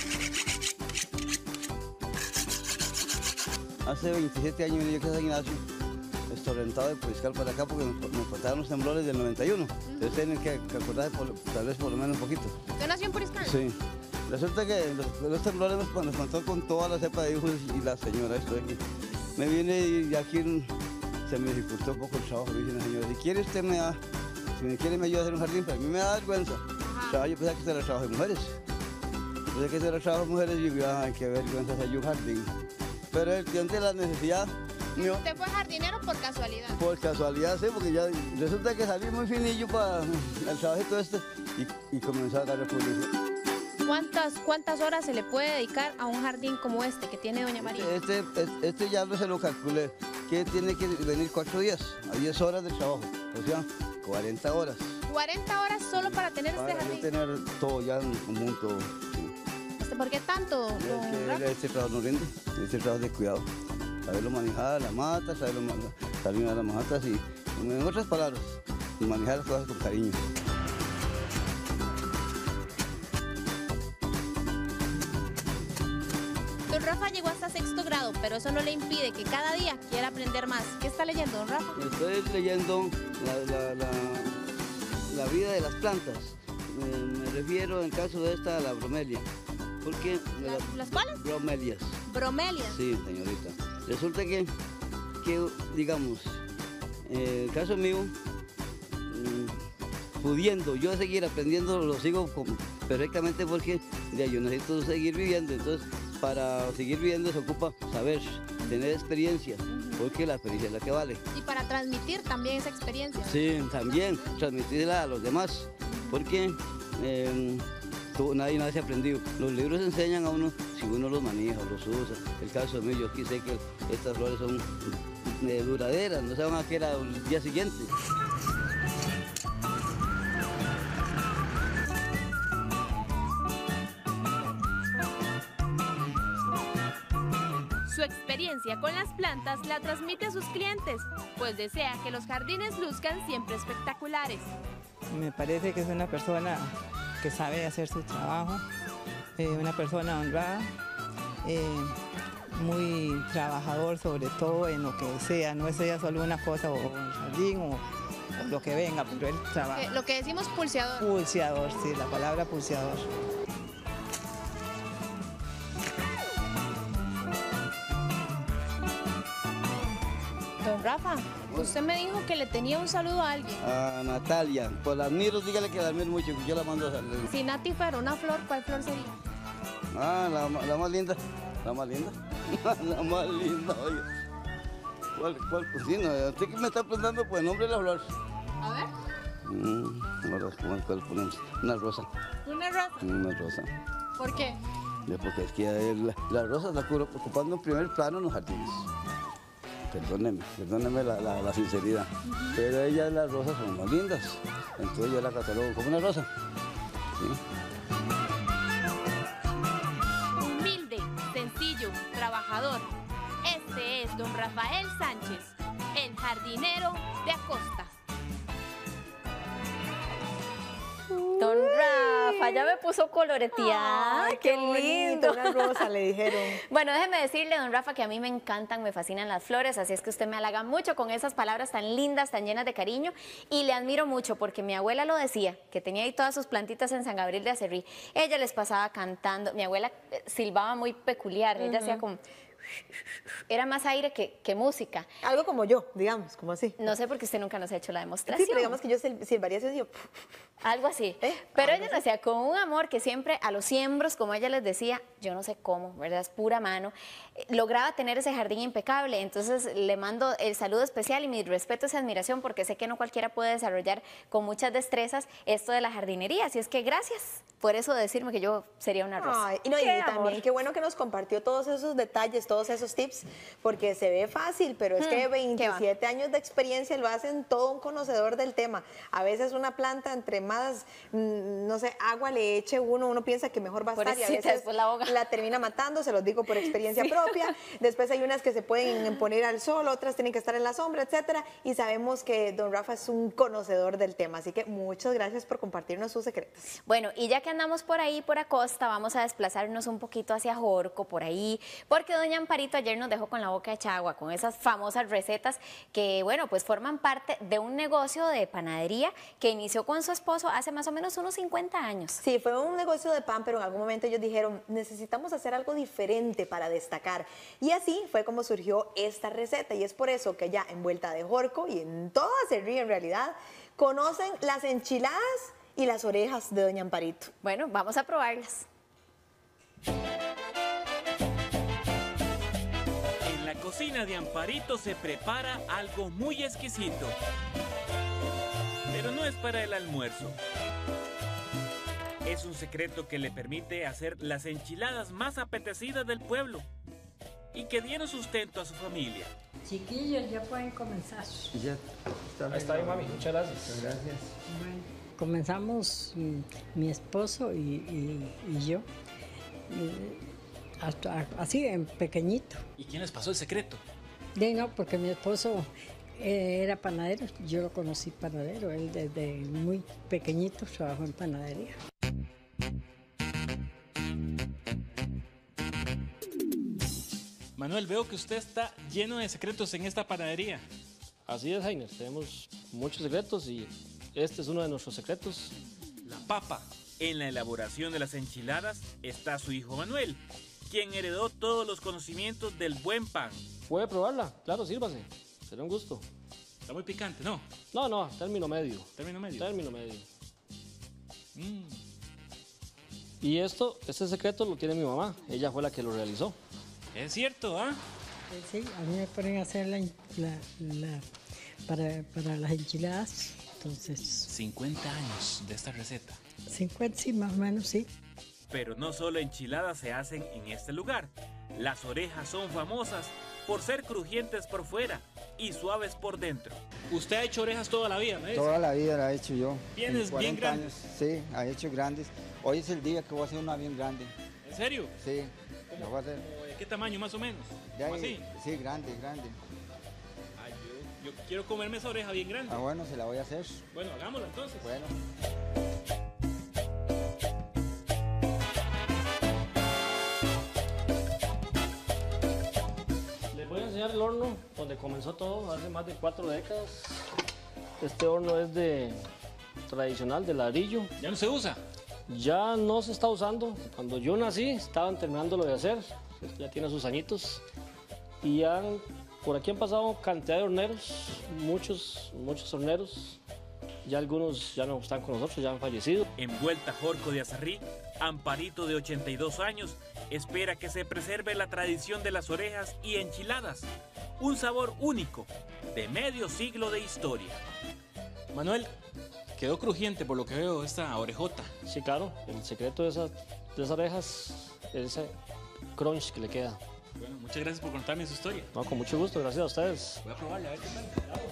Hace veintisiete años vine yo a San Ignacio, estoy orientado de Puriscal para acá porque nos, nos faltaron los temblores del noventa y uno. Entonces tienen que, que acordar por, tal vez por lo menos un poquito. ¿Usted nació en Puriscal? Sí. Resulta que los, los temblores nos, nos faltó con toda la cepa de hijos y la señora estoy aquí. Me vine y aquí se me dificultó un poco el trabajo. Me dice la señora, si quiere usted me da, si me quiere me ayuda a hacer un jardín, pero a mí me da vergüenza. O sea, yo pensaba que este era trabajo de mujeres. Yo pensé que este era trabajo de mujeres y yo, ay, qué vergüenza hacer yo un jardín. Pero el cliente de la necesidad mío. ¿Usted fue jardinero por casualidad? Por casualidad, sí, porque ya resulta que salí muy finillo para el trabajito este y, y comenzó a agarrar publicidad. ¿Cuántas, ¿Cuántas horas se le puede dedicar a un jardín como este que tiene doña María? Este, este, este ya no se lo calculé, que tiene que venir cuatro días, a diez horas de trabajo, o sea, cuarenta horas. ¿cuarenta horas solo para tener para este jardín? Para tener todo ya en común, todo. Sí. ¿Por qué tanto, don Rafa? Este trabajo no rinde, este trabajo de cuidado. Saberlo manejar, la mata, saberlo salir a las matas y, en otras palabras, manejar las cosas con cariño. Don Rafa llegó hasta sexto grado, pero eso no le impide que cada día quiera aprender más. ¿Qué está leyendo, don Rafa? Estoy leyendo la, la, la, la vida de las plantas. Me, me refiero, en caso de esta, a la bromelia. Porque ¿Las, la, ¿Las cuáles? Bromelias. ¿Bromelias? Sí, señorita. Resulta que, que digamos, eh, el caso mío, mmm, pudiendo yo seguir aprendiendo, lo sigo con, perfectamente porque ya, yo necesito seguir viviendo. Entonces, para seguir viviendo se ocupa saber, tener experiencia, porque la experiencia es la que vale. Y para transmitir también esa experiencia. Sí, también, transmitirla a los demás, porque eh, todo, nadie nadie se ha aprendido. Los libros enseñan a uno si uno los maneja, los usa. El caso mío, yo aquí sé que estas flores son eh, duraderas, no se van a quedar al día siguiente. Su experiencia con las plantas la transmite a sus clientes, pues desea que los jardines luzcan siempre espectaculares. Me parece que es una persona que sabe hacer su trabajo, eh, una persona honrada, eh, muy trabajador sobre todo en lo que sea, no es ella solo una cosa o un jardín o, o lo que venga, pero él trabaja. Lo que decimos pulseador. Pulseador, sí, la palabra pulseador. Don Rafa, usted me dijo que le tenía un saludo a alguien. A Natalia, pues la admiro, dígale que la admiro mucho, que yo la mando a salir. Si Nati fuera una flor, ¿cuál flor sería? Ah, la, la más linda, la más linda, la más linda, oye. ¿Cuál, cuál? Pues sí, no, usted que me está preguntando por el nombre de la flor. A ver. Mm, ¿cuál, cuál ponemos? Una rosa. ¿Una rosa? Una rosa. ¿Por qué? Ya, porque es que la, la rosa está ocupando un primer plano en los jardines. Perdóneme, perdóneme la, la, la sinceridad, uh-huh. Pero ellas las rosas son más lindas, entonces yo la catalogo como una rosa. ¿Sí? Humilde, sencillo, trabajador. Este es don Rafael Sánchez, el jardinero de Acosta. Don Rafa, ya me puso coloreteada. Ay, qué, qué lindo. Una rosa, le dijeron. Bueno, déjeme decirle, don Rafa, que a mí me encantan, me fascinan las flores, así es que usted me halaga mucho con esas palabras tan lindas, tan llenas de cariño, y le admiro mucho porque mi abuela lo decía, que tenía ahí todas sus plantitas en San Gabriel de Acerrí. Ella les pasaba cantando, mi abuela silbaba muy peculiar, uh-huh. Ella hacía como... era más aire que, que música. Algo como yo, digamos, como así. No sé porque usted nunca nos ha hecho la demostración. Sí, pero digamos que yo silbaría así, yo... Algo así. ¿Eh? Pero ella lo hacía con un amor que siempre a los siembros, como ella les decía, yo no sé cómo, ¿verdad? Es pura mano. Eh, lograba tener ese jardín impecable. Entonces le mando el saludo especial y mi respeto y admiración porque sé que no cualquiera puede desarrollar con muchas destrezas esto de la jardinería. Así es que gracias por eso de decirme que yo sería una rosa. Ay, y no, y qué también amor. qué bueno que nos compartió todos esos detalles, todos esos tips, porque se ve fácil, pero es Hmm, que veintisiete años de experiencia lo hacen todo un conocedor del tema. A veces una planta, entre más, mm, no sé, agua le eche uno, uno piensa que mejor va a estar y a Pobrecita, veces después la ahoga. la termina matando, se los digo por experiencia propia. Después hay unas que se pueden poner al sol, otras tienen que estar en la sombra, etcétera. Y sabemos que don Rafa es un conocedor del tema, así que muchas gracias por compartirnos sus secretos. Bueno, y ya que andamos por ahí, por Acosta, vamos a desplazarnos un poquito hacia Jorco, por ahí, porque doña Amparito ayer nos dejó con la boca hecha agua, con esas famosas recetas que, bueno, pues forman parte de un negocio de panadería que inició con su esposo hace más o menos unos cincuenta años. Sí, fue un negocio de pan, pero en algún momento ellos dijeron, necesitamos hacer algo diferente para destacar. Y así fue como surgió esta receta, y es por eso que ya en Vuelta de Jorco, y en toda Cerrillo en realidad, conocen las enchiladas y las orejas de doña Amparito. Bueno, vamos a probarlas. En la cocina de Amparito se prepara algo muy exquisito. Pero no es para el almuerzo. Es un secreto que le permite hacer las enchiladas más apetecidas del pueblo y que dieron sustento a su familia. Chiquillos, ya pueden comenzar. Ya está bien. Está bien, mami. Muchas gracias. Muchas gracias. Bueno, comenzamos mm, mi esposo y, y, y yo, y hasta, así en pequeñito. ¿Y quién les pasó el secreto? De no, porque mi esposo eh, era panadero, yo lo conocí panadero, él desde muy pequeñito trabajó en panadería. Manuel, veo que usted está lleno de secretos en esta panadería. Así es, Heiner, tenemos muchos secretos y este es uno de nuestros secretos. La papa. En la elaboración de las enchiladas está su hijo Manuel, quien heredó todos los conocimientos del buen pan. ¿Puede probarla? Claro, sírvase. Será un gusto. Está muy picante, ¿no? No, no, término medio. ¿Término medio? Término medio. Mm. Y esto, este secreto lo tiene mi mamá. Ella fue la que lo realizó. Es cierto, ¿ah? ¿eh? Sí, a mí me ponen a hacer la, la, la, para, para las enchiladas, entonces... cincuenta años de esta receta. cincuenta, sí, más o menos, sí. Pero no solo enchiladas se hacen en este lugar. Las orejas son famosas por ser crujientes por fuera y suaves por dentro. ¿Usted ha hecho orejas toda la vida, ¿no? Toda la vida la he hecho yo. ¿Tienes bien grandes? Sí, he hecho grandes. Hoy es el día que voy a hacer una bien grande. ¿En serio? Sí, la voy a hacer. ¿De qué tamaño más o menos? De ahí, así? Sí, grande, grande. Ay, yo, yo quiero comerme esa oreja bien grande. Ah, bueno, se la voy a hacer. Bueno, hagámoslo entonces. Bueno. Les voy a enseñar el horno donde comenzó todo hace más de cuatro décadas. Este horno es de tradicional de ladrillo. ¿Ya no se usa? Ya no se está usando. Cuando yo nací estaban terminándolo de hacer. Ya tiene sus añitos. Y han, por aquí han pasado cantidad de horneros, muchos, muchos horneros. Ya algunos ya no están con nosotros, ya han fallecido. En Vuelta Jorco de Azarrí, Amparito de ochenta y dos años espera que se preserve la tradición de las orejas y enchiladas. Un sabor único de medio siglo de historia. Manuel, quedó crujiente por lo que veo esta orejota. Sí, claro, el secreto de esas, de esas orejas es ese crunch que le queda. Bueno, muchas gracias por contarme su historia. No, con mucho gusto, gracias a ustedes. Voy a probarla, a ver qué tal.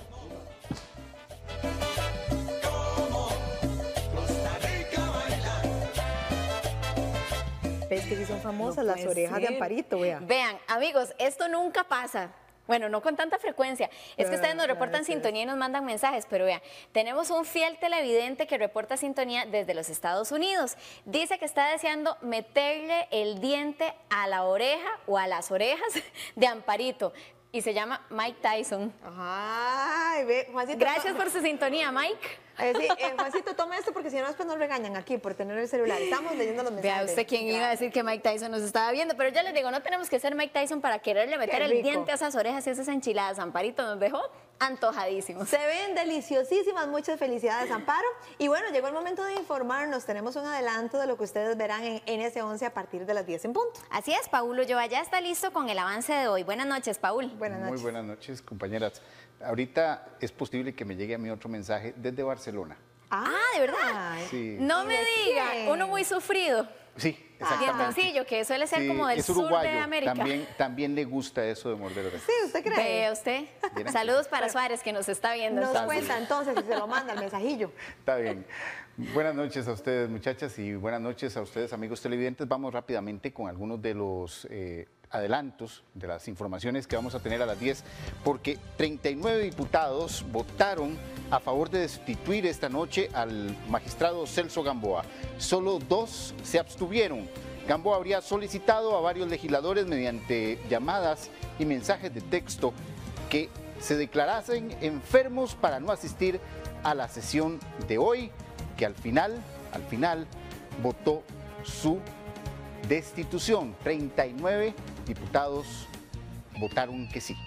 ¿Ves que sí son famosas No las puede orejas ser. de Amparito? Vea. Vean, amigos, esto nunca pasa. Bueno, no con tanta frecuencia. Es que ustedes nos reportan sintonía y nos mandan mensajes, pero vean, tenemos un fiel televidente que reporta sintonía desde los Estados Unidos. Dice que está deseando meterle el diente a la oreja o a las orejas de Amparito. Y se llama Mike Tyson. Ay, ve, Juancito. Gracias por su sintonía, Mike. Eh, sí, eh, Juancito, tome esto porque si no después nos regañan aquí por tener el celular. Estamos leyendo los mensajes. Vea usted quién iba a decir que Mike Tyson nos estaba viendo, pero yo les digo, no tenemos que ser Mike Tyson para quererle meter el diente a esas orejas y esas enchiladas. Amparito nos dejó antojadísimos. Se ven deliciosísimas, muchas felicidades, Amparo. Y bueno, llegó el momento de informarnos. Tenemos un adelanto de lo que ustedes verán en N S once a partir de las diez en punto. Así es, Paul Ulloa ya está listo con el avance de hoy. Buenas noches, Paul. Buenas noches. Muy buenas noches, compañeras. Ahorita es posible que me llegue a mí otro mensaje desde Barcelona. Ah, ¿de verdad? Sí. No me diga, uno muy sufrido. Sí, exactamente. Dientoncillo, que suele ser Sí, como del es sur uruguayo. de América. También, también le gusta eso de morder orejas. Sí, ¿usted cree? Vea usted. Bien. Saludos para Suárez, que nos está viendo. Nos entonces. cuenta entonces si se lo manda el mensajillo. Está bien. Buenas noches a ustedes, muchachas, y buenas noches a ustedes, amigos televidentes. Vamos rápidamente con algunos de los eh, adelantos de las informaciones que vamos a tener a las diez, porque treinta y nueve diputados votaron a favor de destituir esta noche al magistrado Celso Gamboa. Solo dos se abstuvieron. Gamboa habría solicitado a varios legisladores mediante llamadas y mensajes de texto que se declarasen enfermos para no asistir a la sesión de hoy, que al final, al final, votó su destitución. treinta y nueve diputados votaron que sí.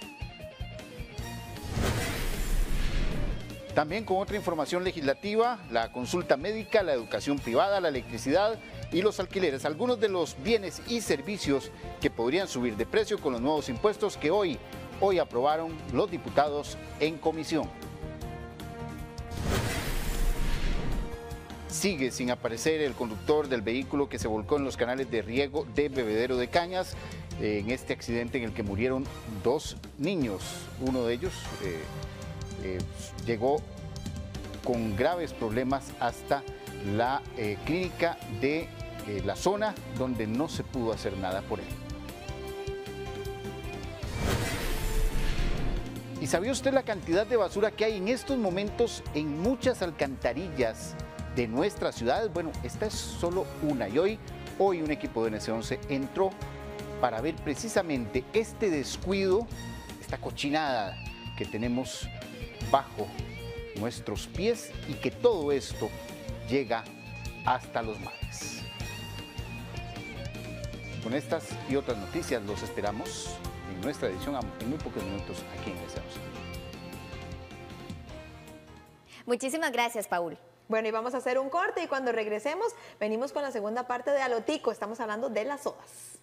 También con otra información legislativa, la consulta médica, la educación privada, la electricidad y los alquileres, algunos de los bienes y servicios que podrían subir de precio con los nuevos impuestos que hoy, hoy aprobaron los diputados en comisión. Sigue sin aparecer el conductor del vehículo que se volcó en los canales de riego de Bebedero de Cañas, eh, en este accidente en el que murieron dos niños. Uno de ellos eh, eh, llegó con graves problemas hasta la eh, clínica de eh, la zona, donde no se pudo hacer nada por él. ¿Y sabía usted la cantidad de basura que hay en estos momentos en muchas alcantarillas de nuestras ciudades? Bueno, esta es solo una, y hoy, hoy un equipo de N S once entró para ver precisamente este descuido, esta cochinada que tenemos bajo nuestros pies y que todo esto llega hasta los mares. Con estas y otras noticias los esperamos en nuestra edición en muy pocos minutos aquí en N S once. Muchísimas gracias, Paul. Bueno, y vamos a hacer un corte y cuando regresemos venimos con la segunda parte de Alotico. Estamos hablando de las sodas.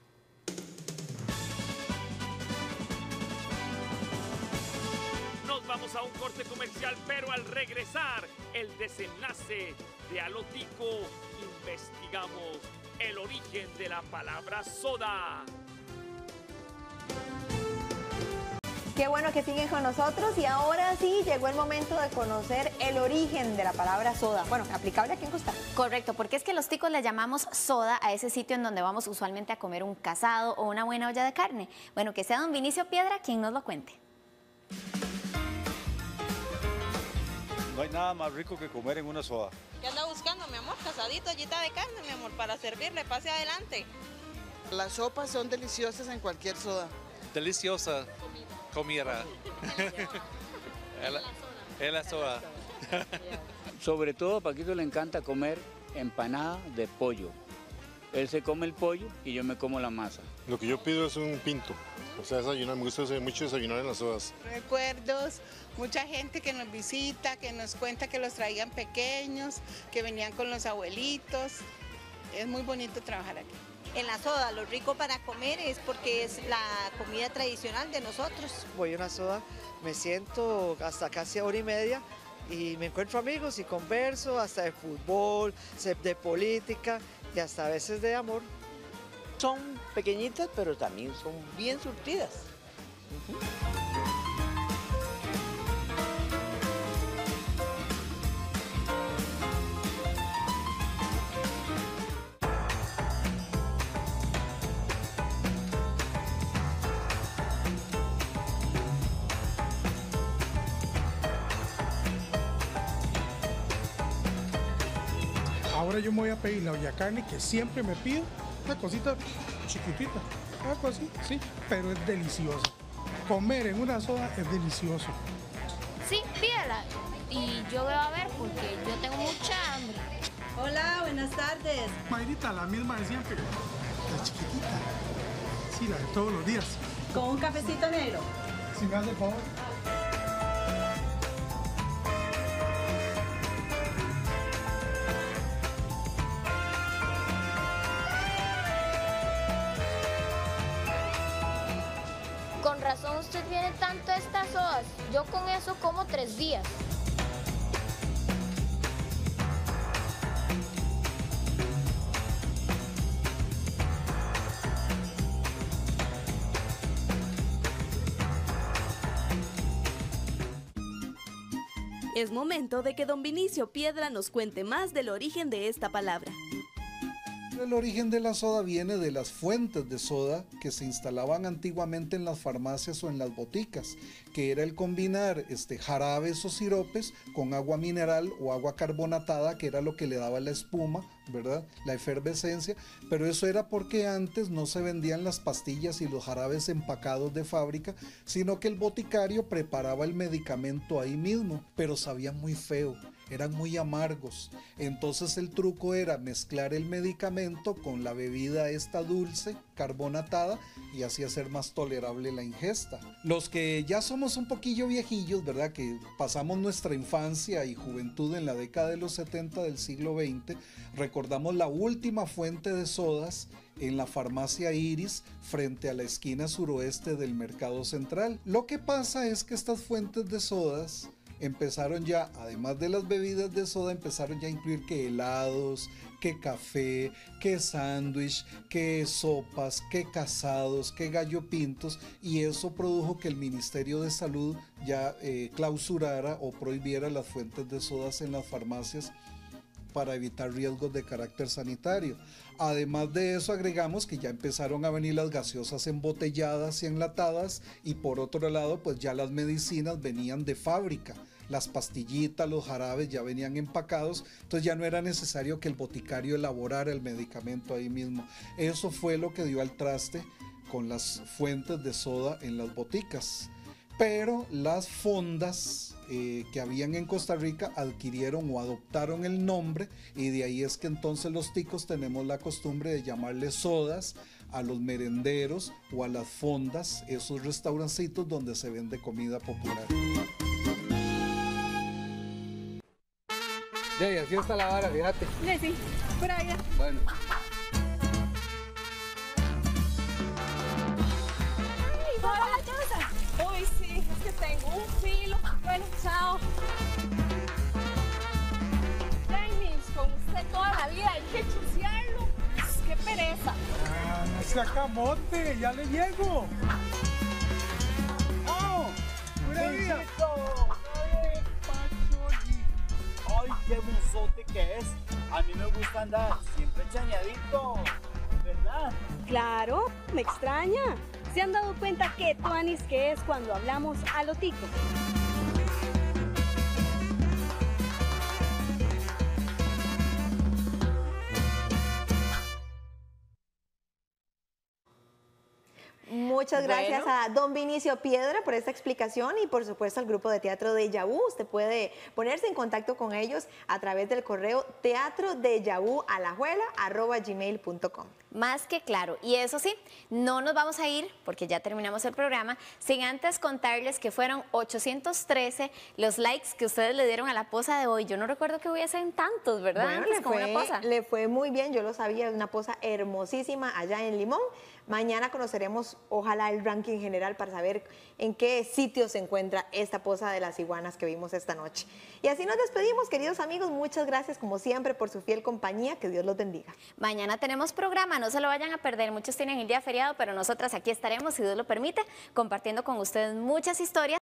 Nos vamos a un corte comercial, pero al regresar, el desenlace de Alotico, investigamos el origen de la palabra soda. Qué bueno que siguen con nosotros y ahora sí llegó el momento de conocer el origen de la palabra soda. Bueno, aplicable aquí en Costa Rica. Correcto, porque es que los ticos le llamamos soda a ese sitio en donde vamos usualmente a comer un casado o una buena olla de carne. Bueno, que sea don Vinicio Piedra quien nos lo cuente. No hay nada más rico que comer en una soda. ¿Qué anda buscando, mi amor? Casadito, ollita de carne, mi amor, para servirle, pase adelante. Las sopas son deliciosas en cualquier soda. Deliciosa comida. Es la soda. Sobre todo a Paquito le encanta comer empanada de pollo. Él se come el pollo y yo me como la masa. Lo que yo pido es un pinto. O sea, desayunar, me gusta mucho desayunar en las sodas. Recuerdos, mucha gente que nos visita, que nos cuenta que los traían pequeños, que venían con los abuelitos. Es muy bonito trabajar aquí. En la soda, lo rico para comer es porque es la comida tradicional de nosotros. Voy a una soda, me siento hasta casi hora y media y me encuentro amigos y converso hasta de fútbol, de política y hasta a veces de amor. Son pequeñitas, pero también son bien surtidas. Uh-huh. Ahora yo me voy a pedir la olla carne que siempre me pido, una cosita chiquitita, algo así, sí, pero es deliciosa. Comer en una soda es delicioso. Sí, pídala. y yo veo a ver porque yo tengo mucha hambre. Hola, buenas tardes. Mayrita, la misma de siempre, la chiquitita. Sí, la de todos los días. ¿Con un cafecito negro? Si me hace el favor. Con razón usted tiene tanto estas sodas. Yo con eso como tres días. Es momento de que don Vinicio Piedra nos cuente más del origen de esta palabra. El origen de la soda viene de las fuentes de soda que se instalaban antiguamente en las farmacias o en las boticas, que era el combinar este, jarabes o siropes con agua mineral o agua carbonatada, que era lo que le daba la espuma, ¿verdad? La efervescencia, pero eso era porque antes no se vendían las pastillas y los jarabes empacados de fábrica, sino que el boticario preparaba el medicamento ahí mismo, pero sabían muy feo. Eran muy amargos, entonces el truco era mezclar el medicamento con la bebida esta dulce, carbonatada, y así hacer más tolerable la ingesta. Los que ya somos un poquillo viejillos, ¿verdad? Que pasamos nuestra infancia y juventud en la década de los setenta del siglo veinte, recordamos la última fuente de sodas en la farmacia Iris frente a la esquina suroeste del Mercado Central. Lo que pasa es que estas fuentes de sodas empezaron ya, además de las bebidas de soda, empezaron ya a incluir que helados, que café, que sándwich, que sopas, que casados, que gallo pintos, y eso produjo que el Ministerio de Salud ya eh, clausurara o prohibiera las fuentes de sodas en las farmacias para evitar riesgos de carácter sanitario. Además de eso, agregamos que ya empezaron a venir las gaseosas embotelladas y enlatadas, y por otro lado, pues ya las medicinas venían de fábrica. Las pastillitas, los jarabes ya venían empacados, entonces ya no era necesario que el boticario elaborara el medicamento ahí mismo. Eso fue lo que dio al traste con las fuentes de soda en las boticas. Pero las fondas eh, que habían en Costa Rica adquirieron o adoptaron el nombre, y de ahí es que entonces los ticos tenemos la costumbre de llamarle sodas a los merenderos o a las fondas, esos restaurancitos donde se vende comida popular. Ya, y así está la vara, fíjate. Sí, sí, por ahí. Bueno. Uy, sí, es que tengo un filo. Bueno, chao. James, con usted toda la vida hay que chusearlo. ¡Qué pereza! Ah, no se acamote, ya le llego. ¡Oh! ¡Pura vida! ¡Ay, qué buzote que es! A mí me gusta andar siempre chañadito, ¿verdad? Claro, me extraña. ¿Se han dado cuenta qué tuanis que es cuando hablamos a lo tico? Muchas gracias Bueno. a don Vinicio Piedra por esta explicación, y por supuesto al grupo de teatro Déjà Vu. Usted puede ponerse en contacto con ellos a través del correo teatro déjà vu alajuela arroba gmail punto com. Más que claro. Y eso sí, no nos vamos a ir, porque ya terminamos el programa, sin antes contarles que fueron ochocientos trece los likes que ustedes le dieron a la posa de hoy. Yo no recuerdo que hubiesen tantos, ¿verdad? Bueno, Antes le con fue, una posa. le fue muy bien, yo lo sabía, es una posa hermosísima allá en Limón. Mañana conoceremos, ojalá, el ranking general para saber en qué sitio se encuentra esta posa de las iguanas que vimos esta noche. Y así nos despedimos, queridos amigos. Muchas gracias, como siempre, por su fiel compañía. Que Dios los bendiga. Mañana tenemos programa, no se lo vayan a perder. Muchos tienen el día feriado, pero nosotras aquí estaremos, si Dios lo permite, compartiendo con ustedes muchas historias.